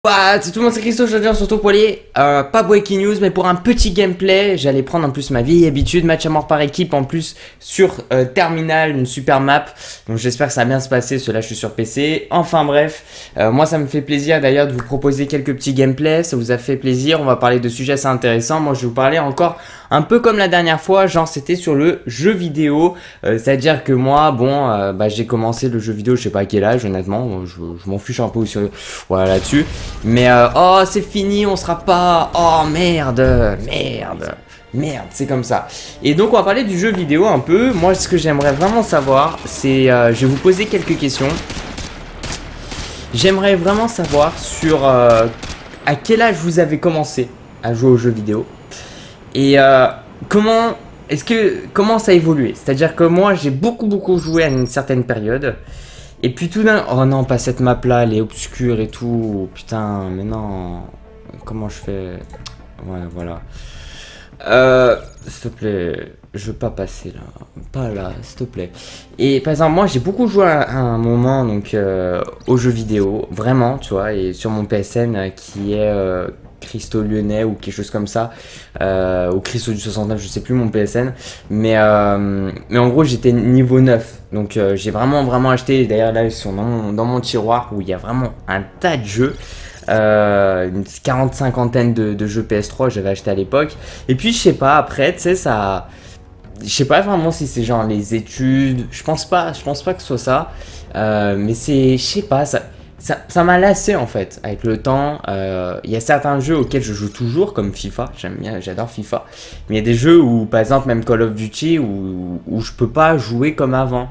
C'est tout le monde, c'est Christo, aujourd'hui on se retrouve pour les pas breaking news mais pour un petit gameplay. J'allais prendre en plus ma vieille habitude, match à mort par équipe en plus sur Terminal, une super map. Donc j'espère que ça va bien se passer, cela je suis sur PC. Enfin bref, moi ça me fait plaisir d'ailleurs de vous proposer quelques petits gameplays, ça vous a fait plaisir. On va parler de sujets assez intéressants. Moi je vais vous parler encore un peu comme la dernière fois, genre c'était sur le jeu vidéo. C'est à dire que moi j'ai commencé le jeu vidéo, je sais pas à quel âge honnêtement, je m'en fiche un peu aussi, voilà là-dessus. Mais oh c'est fini, on sera pas, oh merde, c'est comme ça. Et donc on va parler du jeu vidéo un peu. Moi ce que j'aimerais vraiment savoir, c'est, je vais vous poser quelques questions. J'aimerais vraiment savoir sur à quel âge vous avez commencé à jouer aux jeux vidéo. Et comment ça a évolué. C'est-à-dire que moi j'ai beaucoup joué à une certaine période. Et puis tout d'un... Oh non, pas cette map là, elle est obscure et tout. Putain, mais non. Comment je fais? Ouais, voilà. S'il te plaît, je veux pas passer là. Pas là, s'il te plaît. Et par exemple, moi j'ai beaucoup joué à un moment donc aux jeux vidéo. Vraiment, tu vois. Et sur mon PSN qui est... Christo Lyonnais ou quelque chose comme ça, ou Christo du 69, je sais plus mon PSN, mais en gros j'étais niveau 9, donc j'ai vraiment acheté. D'ailleurs là ils sont dans mon tiroir où il y a vraiment un tas de jeux, une 40-50aine de jeux PS3 j'avais acheté à l'époque. Et puis je sais pas, après tu sais ça, je sais pas vraiment si c'est genre les études, je pense pas que ce soit ça, mais c'est, je sais pas, ça m'a lassé en fait avec le temps. Il y a certains jeux auxquels je joue toujours comme FIFA, j'aime bien, j'adore FIFA. Mais il y a des jeux où par exemple même Call of Duty où je peux pas jouer comme avant.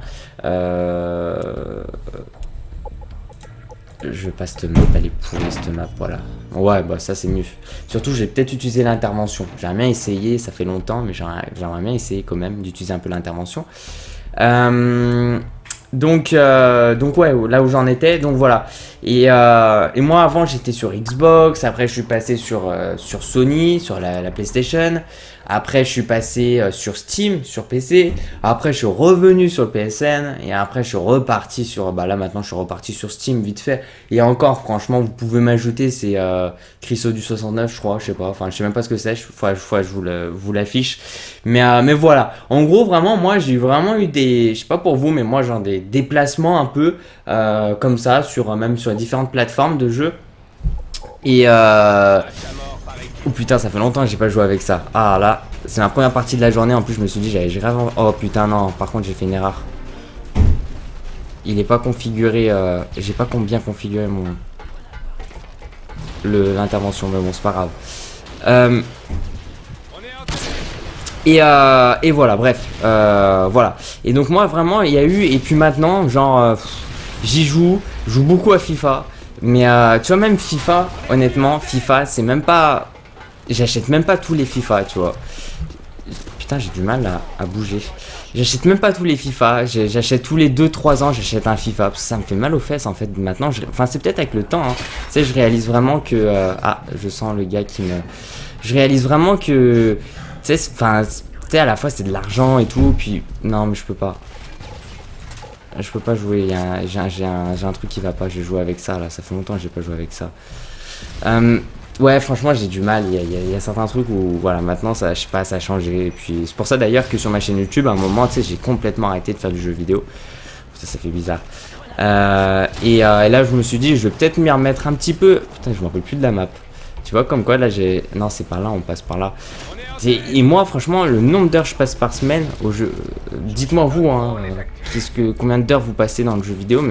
Je veux pas cette map, elle est pourrie cette map, voilà. Ouais bah ça c'est mieux. Surtout j'ai peut-être utilisé l'intervention. J'aimerais bien essayer, ça fait longtemps mais j'aimerais bien essayer quand même d'utiliser un peu l'intervention. Donc ouais, là où j'en étais, donc voilà. Et moi avant j'étais sur Xbox, après je suis passé sur Sony, sur la PlayStation. Après je suis passé sur Steam, sur PC. Après je suis revenu sur le PSN. Et après je suis reparti sur... Bah là maintenant je suis reparti sur Steam vite fait. Et encore franchement vous pouvez m'ajouter, c'est Christo du 69 je crois, je sais pas. Enfin je sais même pas ce que c'est, je vous l'affiche. Mais voilà, en gros vraiment moi j'ai vraiment eu des... Je sais pas pour vous mais moi genre des déplacements un peu comme ça même sur différentes plateformes de jeux. Et oh putain ça fait longtemps que j'ai pas joué avec ça. Ah là c'est ma première partie de la journée. En plus je me suis dit j'avais grave... Oh putain non, par contre j'ai fait une erreur. Il est pas configuré, j'ai pas bien configuré l'intervention, mais bon c'est pas grave. Et voilà, bref, voilà. Et donc moi vraiment il y a eu, et puis maintenant genre j'y joue beaucoup à FIFA. Mais tu vois même FIFA, honnêtement FIFA c'est même pas, j'achète même pas tous les FIFA tu vois. Putain j'ai du mal à bouger. J'achète même pas tous les FIFA, j'achète tous les 2-3 ans j'achète un FIFA, parce que ça me fait mal aux fesses en fait maintenant. Enfin c'est peut-être avec le temps hein. Tu sais je réalise vraiment que ah je sens le gars qui me... Je réalise vraiment que tu sais à la fois c'est de l'argent et tout, puis non mais je peux pas. Je peux pas jouer, j'ai un truc qui va pas, je vais jouer avec ça là, ça fait longtemps que j'ai pas joué avec ça. Ouais franchement j'ai du mal, il y a certains trucs où voilà maintenant ça, je sais pas, ça a changé. Et puis c'est pour ça d'ailleurs que sur ma chaîne YouTube à un moment tu sais j'ai complètement arrêté de faire du jeu vidéo. Ça fait bizarre. Et là je me suis dit je vais peut-être m'y remettre un petit peu. Putain je me rappelle plus de la map. Tu vois comme quoi là j'ai... Non c'est par là, on passe par là. Et moi franchement le nombre d'heures que je passe par semaine au jeu, dites-moi vous hein, combien d'heures vous passez dans le jeu vidéo,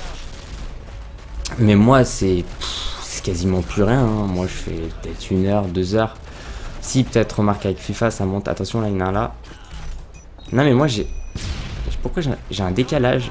mais moi c'est quasiment plus rien hein. Moi je fais peut-être 1 heure, 2 heures. Si peut-être remarque avec FIFA ça monte, attention là il y en a un là. Non mais moi j'ai... Pourquoi j'ai un décalage?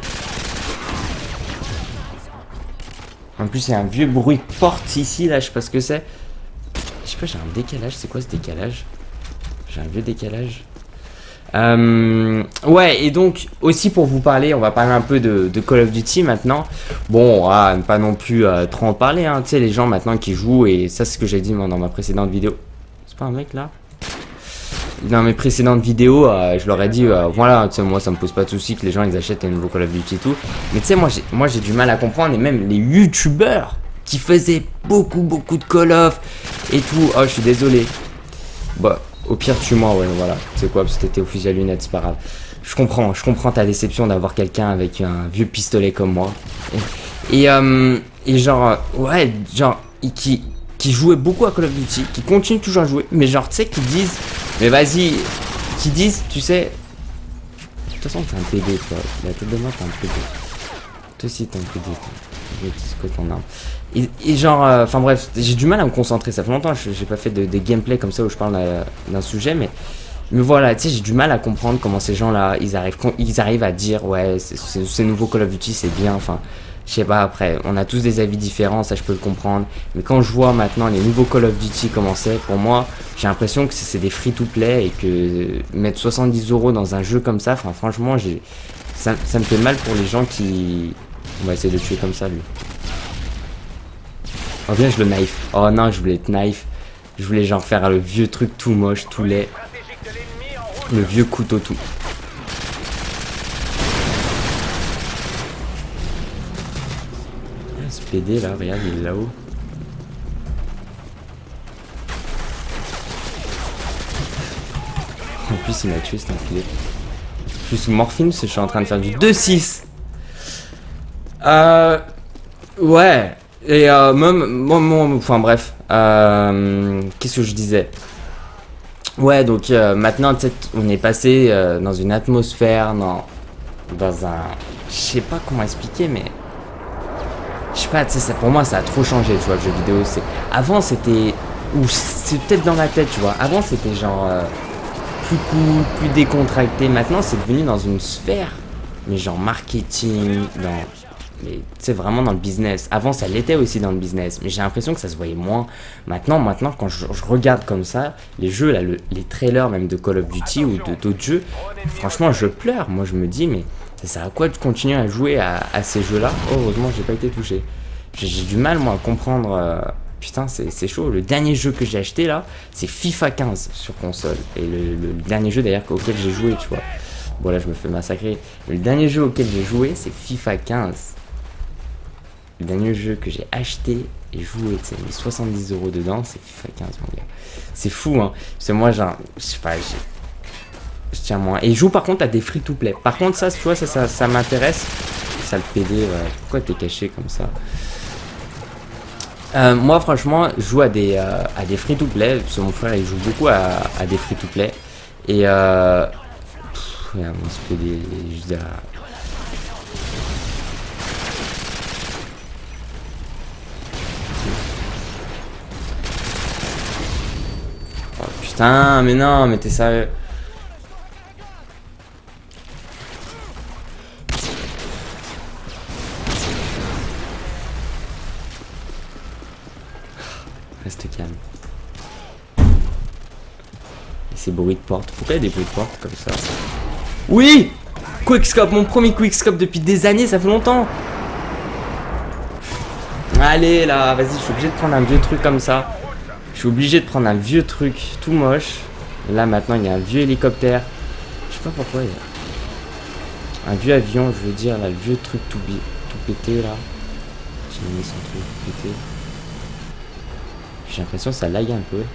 En plus il y a un vieux bruit de porte ici là, je sais pas ce que c'est. Je sais pas, j'ai un décalage, c'est quoi ce décalage? J'ai un vieux décalage. Ouais, et donc, aussi pour vous parler, on va parler un peu de Call of Duty maintenant. Bon, pas non plus trop en parler, hein. Tu sais, les gens maintenant qui jouent, et ça c'est ce que j'ai dit moi dans ma précédente vidéo. C'est pas un mec là? Dans mes précédentes vidéos, je leur ai dit, voilà, tu sais, moi ça me pose pas de soucis que les gens ils achètent un nouveau Call of Duty et tout. Mais tu sais, moi j'ai du mal à comprendre, et même les youtubeurs qui faisait beaucoup de Call of et tout. Oh, je suis désolé. Bah, au pire, tue-moi, ouais, voilà. C'est quoi, parce que t'étais au fusil à lunettes, c'est pas grave. Je comprends ta déception d'avoir quelqu'un avec un vieux pistolet comme moi. Et genre, ouais, genre, qui jouait beaucoup à Call of Duty, qui continue toujours à jouer, mais genre, tu sais, qui disent, mais vas-y, qui disent, tu sais, de toute façon, t'es un PD, toi, la tête de moi, t'es un PD. Toi aussi, t'es un PD, je dis ce que ton arme. Et genre, enfin bref, j'ai du mal à me concentrer, ça fait longtemps que j'ai pas fait des gameplays comme ça où je parle d'un sujet, mais voilà, tu sais, j'ai du mal à comprendre comment ces gens-là, ils arrivent à dire, ouais, ces nouveaux Call of Duty, c'est bien, enfin, je sais pas, après, on a tous des avis différents, ça je peux le comprendre, mais quand je vois maintenant les nouveaux Call of Duty commencer, pour moi, j'ai l'impression que c'est des free-to-play et que mettre 70 € dans un jeu comme ça, enfin, franchement, ça me fait mal pour les gens qui... On va essayer de le tuer comme ça, lui. Oh, bien, je le knife. Oh non, je voulais être knife. Je voulais genre faire le vieux truc tout moche, tout laid. Le vieux couteau tout. Ah, ce PD là, regarde, il est là-haut. En plus, il m'a tué, cet enculé. Je suis sous morphine parce que je suis en train de faire du 2-6. Ouais. Et même, enfin bref. Qu'est-ce que je disais? Ouais, donc maintenant, on est passé dans une atmosphère, dans un... Je sais pas comment expliquer, mais... Je sais pas, tu sais, pour moi, ça a trop changé, tu vois, le jeu vidéo. Avant, c'était... Ou c'est peut-être dans ma tête, tu vois. Avant, c'était genre... plus cool, plus décontracté. Maintenant, c'est devenu dans une sphère. Mais genre marketing, mais c'est vraiment dans le business. Avant, ça l'était aussi dans le business, mais j'ai l'impression que ça se voyait moins. Maintenant, quand je regarde comme ça, les jeux, là, les trailers même de Call of Duty ou d'autres jeux, franchement, je pleure. Moi, je me dis, mais ça sert à quoi de continuer à jouer à ces jeux-là? Oh, heureusement, j'ai pas été touché. J'ai du mal, moi, à comprendre. Putain, c'est chaud. Le dernier jeu que j'ai acheté, là, c'est FIFA 15 sur console. Et le dernier jeu, d'ailleurs, auquel j'ai joué, tu vois. Bon, là, je me fais massacrer. Le dernier jeu auquel j'ai joué, c'est FIFA 15. Le dernier jeu que j'ai acheté et joué, tu sais, mis 70 € dedans, c'est FIFA 15, mon gars. C'est fou, hein. Parce que moi, genre, je sais pas, je tiens moins. Et je joue par contre à des free-to-play. Par contre, ça, tu vois, ça m'intéresse. Ça le PD, ouais. Pourquoi t'es caché comme ça? Moi, franchement, je joue à des free-to-play. Parce que mon frère, il joue beaucoup à des free-to-play. Et regarde, mon SPD, il est juste derrière. Oh, putain, mais non, mais t'es sérieux? Reste calme. Et ces bruits de porte. Pourquoi il y a des bruits de porte comme ça? Oui! Quickscope, mon premier quickscope depuis des années, ça fait longtemps. Allez là, vas-y, je suis obligé de prendre un vieux truc comme ça. Je suis obligé de prendre un vieux truc tout moche. Et là maintenant il y a un vieux hélicoptère. Je sais pas pourquoi il y a un vieux avion, je veux dire, là, le vieux truc tout pété là. J'ai mis son truc pété. J'ai l'impression que ça lag un peu.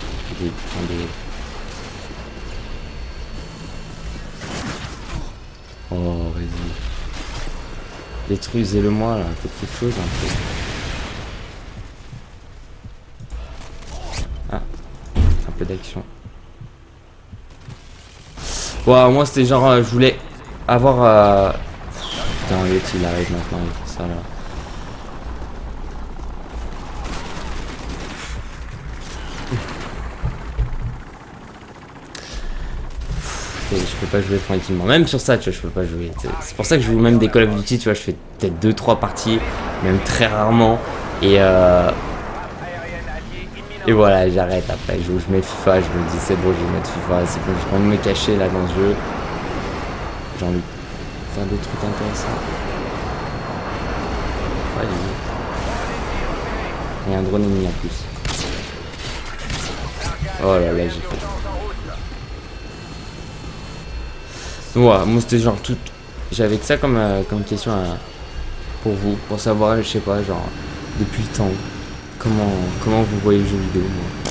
Oh, vas-y. Détruisez-le-moi là, faites quelque chose un peu. Ah, un peu d'action. Wow, moi c'était genre, je voulais avoir... Putain, l'autre il arrive maintenant, il fait ça là. Je peux pas jouer tranquillement, même sur ça, tu vois, je peux pas jouer. C'est pour ça que je joue même des Call of Duty, tu vois, je fais peut-être 2-3 parties, même très rarement. Et voilà, j'arrête après. Je mets FIFA, je me dis c'est bon, je vais mettre FIFA, c'est bon, j'ai pas envie de me cacher là dans ce jeu. J'ai envie de faire des trucs intéressants. Ouais, il y a un drone ennemi en plus. Oh là là, j'ai fait. Ouais, moi c'était genre tout. J'avais que ça comme question pour vous, pour savoir, je sais pas, genre depuis le temps. comment vous voyez le jeu vidéo, moi.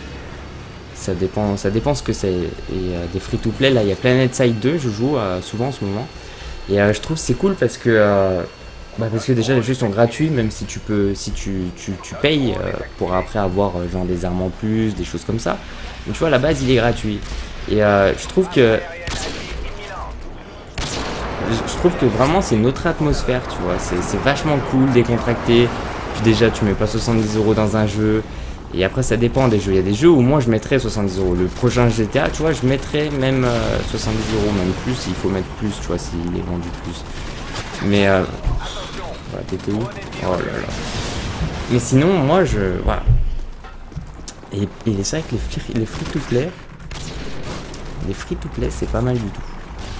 Ça dépend ce que c'est. Et des free-to-play, là, il y a Planet Side 2, je joue souvent en ce moment. Et je trouve c'est cool parce que déjà les jeux sont gratuits, même si tu payes pour après avoir genre des armes en plus, des choses comme ça. Donc tu vois, à la base il est gratuit. Et je trouve que vraiment c'est une autre atmosphère, tu vois. C'est vachement cool, décontracté. Puis déjà tu mets pas 70 € dans un jeu. Et après ça dépend des jeux. Il y a des jeux où moi je mettrais 70 €. Le prochain GTA, tu vois, je mettrais même 70 €, même plus. Il faut mettre plus, tu vois, s'il est vendu plus. Mais voilà, t'étais où? Oh là là. Mais sinon, moi voilà. Et c'est vrai que les free-to-play, c'est pas mal du tout.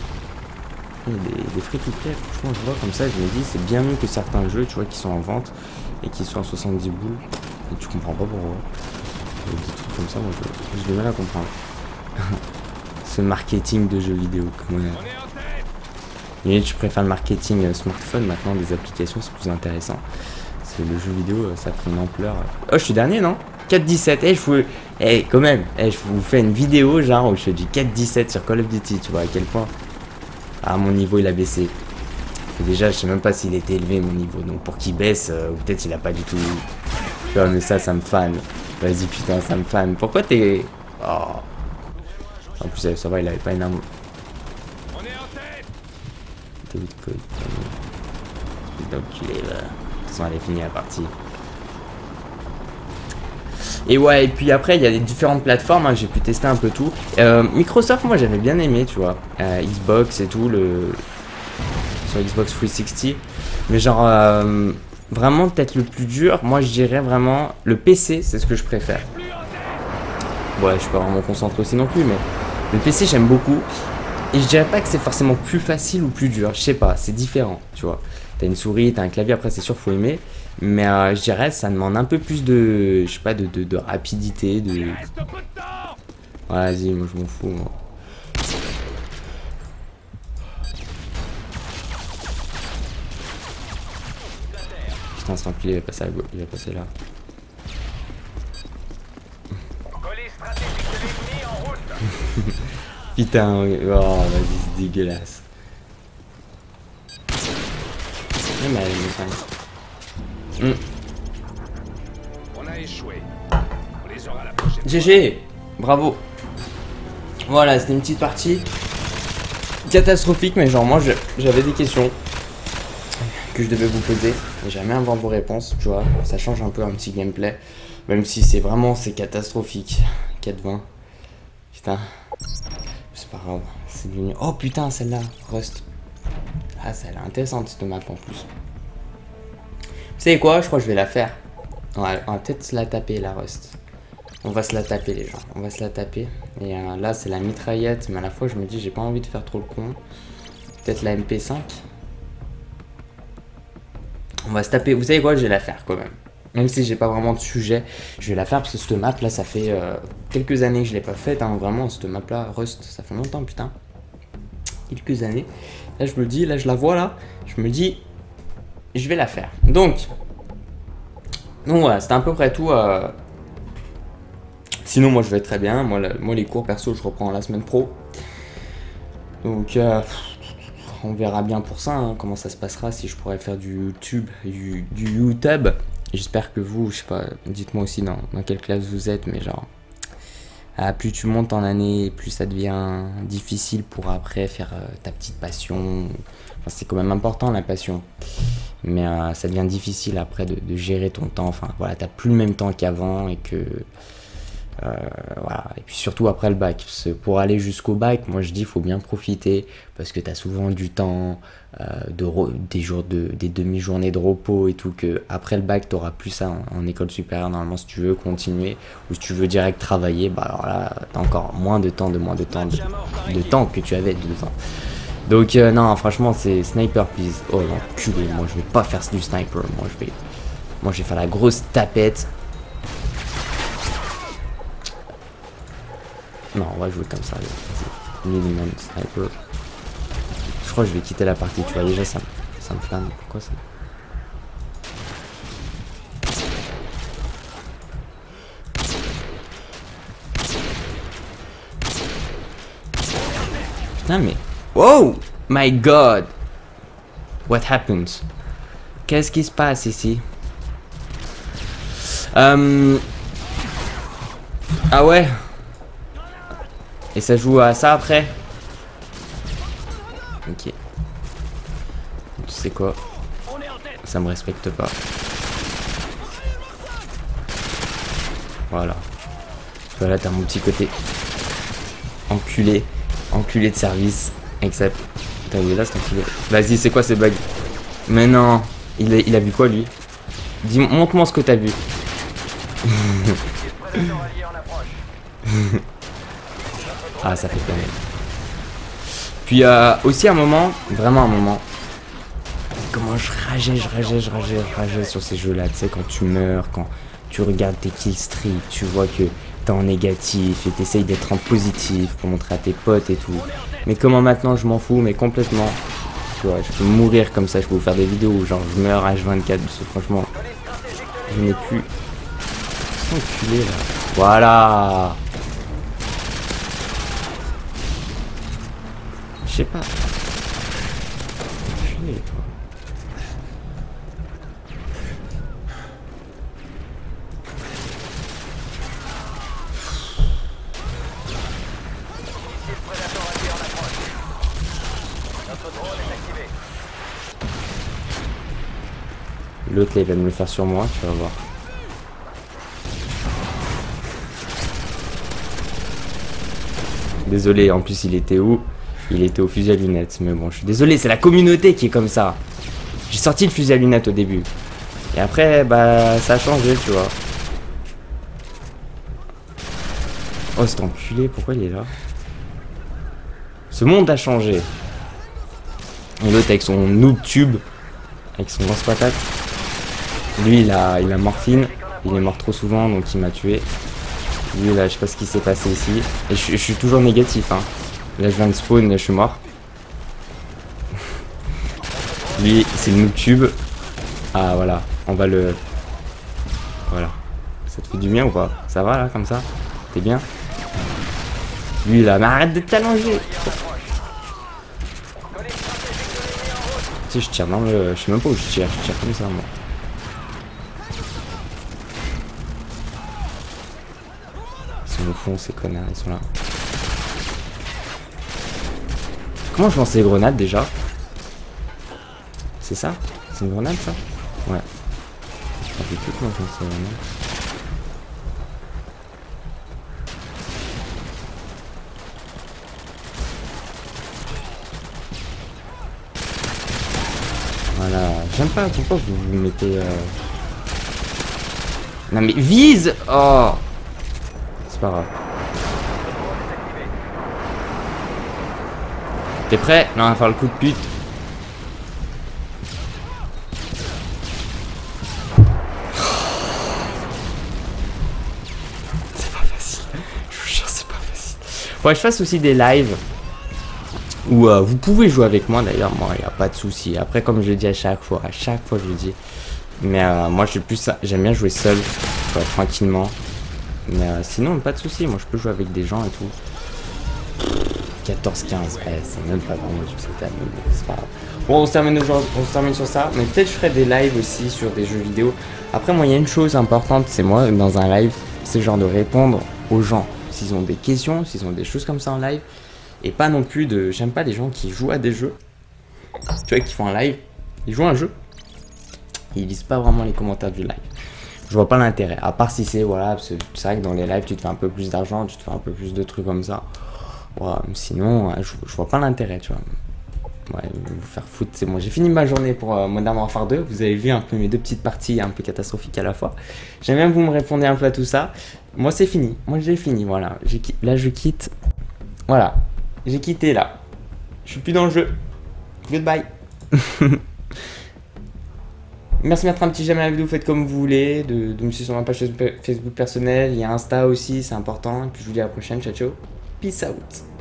Les free-to-play, franchement, je vois comme ça, je me dis, c'est bien mieux que certains jeux, tu vois, qui sont en vente et qui sont à 70 boules. Et tu comprends pas pourquoi. Des trucs comme ça, moi, j'ai du mal à comprendre. Ce marketing de jeux vidéo, comment dire. Je préfère le marketing smartphone maintenant, des applications, c'est plus intéressant. Parce que le jeu vidéo, ça a pris une ampleur. Oh, je suis dernier, non? 4-17, quand même, je vous fais une vidéo genre où je fais du 4-17 sur Call of Duty, tu vois à quel point. Ah, mon niveau il a baissé. Et déjà, je sais même pas s'il était élevé mon niveau, donc pour qu'il baisse, ou peut-être il a pas du tout. Tu vois, mais ça me fan. Vas-y, putain, ça me fan. Pourquoi t'es. Oh. En plus, ça va, il avait pas une arme. T'es où de quoi? Donc, il est là. De toute façon, elle est finie la partie. Et ouais, et puis après, il y a des différentes plateformes, hein, j'ai pu tester un peu tout. Microsoft, moi, j'avais bien aimé, tu vois. Xbox et tout, sur Xbox 360. Mais genre, vraiment, peut-être le plus dur, moi, je dirais vraiment, le PC, c'est ce que je préfère. Ouais, je suis pas vraiment concentré aussi non plus, mais le PC, j'aime beaucoup. Et je dirais pas que c'est forcément plus facile ou plus dur, je sais pas, c'est différent, tu vois. T'as une souris, t'as un clavier, après, c'est sûr, faut aimer. Mais je dirais ça demande un peu plus de, je sais pas, de rapidité, de... Ouais, vas-y, moi je m'en fous, moi. Putain, cet enculé, il va passer à gauche, il va passer là. Putain, oh vas-y, c'est dégueulasse. Mais elle me On a échoué. On les aura la prochaine. GG, bravo. Voilà, c'était une petite partie catastrophique, mais genre moi j'avais des questions que je devais vous poser. J'aime bien avoir vos réponses, tu vois. Ça change un peu un petit gameplay, même si c'est catastrophique. 4-20. Putain, c'est pas grave. C'est devenu. Oh putain, celle-là, Rust. Ah, ça a l'air intéressante cette map en plus. Vous savez quoi? Je crois que je vais la faire. On va peut-être se la taper, la Rust. On va se la taper, les gens. On va se la taper. Et là, c'est la mitraillette. Mais à la fois, je me dis, j'ai pas envie de faire trop le con. Peut-être la MP5. On va se taper. Vous savez quoi? Je vais la faire quand même. Même si j'ai pas vraiment de sujet, je vais la faire parce que cette map là, ça fait quelques années que je l'ai pas faite. Hein, vraiment, cette map là, Rust, ça fait longtemps, putain. Quelques années. Là, je me dis, là, je la vois là. Je me dis, je vais la faire. Donc voilà, c'était à peu près tout. Sinon, moi, je vais très bien. Moi, les cours perso, je reprends la semaine pro. Donc, on verra bien pour ça, hein, comment ça se passera, si je pourrais faire du YouTube. J'espère que vous, je sais pas, dites-moi aussi dans quelle classe vous êtes, mais genre, plus tu montes en année, plus ça devient difficile pour après faire ta petite passion. Enfin, c'est quand même important la passion, mais ça devient difficile après de gérer ton temps. Enfin voilà, t'as plus le même temps qu'avant et que voilà. Et puis surtout après le bac, parce que pour aller jusqu'au bac, moi je dis faut bien profiter parce que t'as souvent du temps, des demi-journées de repos et tout, que après le bac t'auras plus ça en école supérieure normalement, si tu veux continuer ou si tu veux direct travailler, bah alors là t'as encore moins de temps que tu avais 2 ans. Donc non, franchement c'est sniper please. Oh l'enculé, moi je vais pas faire du sniper, moi je vais faire la grosse tapette. Non, on va jouer comme ça. Minimum sniper. Je crois que je vais quitter la partie, tu vois. Déjà, ça me flamme. Pourquoi ça? Putain, mais... Oh my god! What happens? Qu'est-ce qui se passe ici? Ah ouais? Et ça joue à ça après? Ok. Tu sais quoi? Ça me respecte pas. Voilà. Voilà, t'as mon petit côté enculé. Enculé de service. Except. Putain, il est là cet enculé. Vas-y, c'est quoi ces bugs? Mais non. Il a vu quoi lui? Dis, montre-moi ce que t'as vu. Ah, ça fait plaisir. Puis aussi un moment, vraiment un moment. Comment je rageais sur ces jeux-là. Tu sais, quand tu meurs, quand tu regardes tes killstreaks, tu vois que t'es en négatif et t'essayes d'être en positif pour montrer à tes potes et tout. Mais comment maintenant je m'en fous, mais complètement. Tu vois, je peux mourir comme ça, je peux vous faire des vidéos où genre je meurs H24, parce que franchement, je n'ai plus. Enculé là. Voilà. Je sais pas. Enculé toi. L'autre là il va me le faire sur moi, tu vas voir. Désolé, en plus il était où? Il était au fusil à lunettes, mais bon je suis désolé, c'est la communauté qui est comme ça. J'ai sorti le fusil à lunettes au début. Et après, bah ça a changé, tu vois. Oh cet enculé, pourquoi il est là? Ce monde a changé. Et l'autre avec son noob tube, avec son lance-patate. Lui il a morphine, il est mort trop souvent donc il m'a tué. Lui là je sais pas ce qui s'est passé ici. Et je suis toujours négatif hein. Là je viens de spawn, là je suis mort. Lui c'est le noob tube. Ah voilà, on va le... Voilà. Ça te fait du bien ou pas? Ça va là comme ça? T'es bien? Lui là, mais arrête de t'allonger. Tu sais je tire dans le... Je sais même pas où je tire comme ça moi. Au fond, ces connards, ils sont là. Comment je lance les grenades déjà? C'est ça? C'est une grenade ça? Ouais. Je ne sais plus comment je lance les grenades. Voilà. J'aime pas pourquoi vous vous mettez... Non mais vise! Oh! C'est pas grave. T'es prêt? Non, on va faire le coup de pute. C'est pas facile. Je vous jure, c'est pas facile. Faudrait que je fasse aussi des lives où vous pouvez jouer avec moi d'ailleurs. Moi, il n'y a pas de souci. Après, comme je le dis à chaque fois je le dis. Mais moi, je suis plus. J'aime bien jouer seul, tranquillement. Mais sinon, pas de souci. Moi, je peux jouer avec des gens et tout. 14-15, c'est même pas vraiment du succès, mais c'est pas grave. Bon, on se termine sur ça. Mais peut-être je ferai des lives aussi sur des jeux vidéo. Après, moi, il y a une chose importante, c'est moi, dans un live, c'est genre de répondre aux gens. S'ils ont des questions, s'ils ont des choses comme ça en live. Et pas non plus de... J'aime pas les gens qui jouent à des jeux. Tu vois, qui font un live. Ils jouent à un jeu. Ils lisent pas vraiment les commentaires du live. Je vois pas l'intérêt. À part si c'est, voilà, c'est vrai que dans les lives, tu te fais un peu plus d'argent, tu te fais un peu plus de trucs comme ça. Ouais, sinon, je vois pas l'intérêt, tu vois. Ouais, vous faire foutre, c'est bon. J'ai fini ma journée pour Modern Warfare 2. Vous avez vu un peu mes deux petites parties un peu catastrophiques à la fois. J'aime bien que vous me répondiez un peu à tout ça. Moi, c'est fini. Moi, j'ai fini, voilà. Là, je quitte. Voilà. J'ai quitté, là. Je suis plus dans le jeu. Goodbye. Merci de mettre un petit j'aime à la vidéo, faites comme vous voulez, de me suivre sur ma page Facebook personnelle, il y a Insta aussi, c'est important. Et puis je vous dis à la prochaine, ciao ciao, peace out.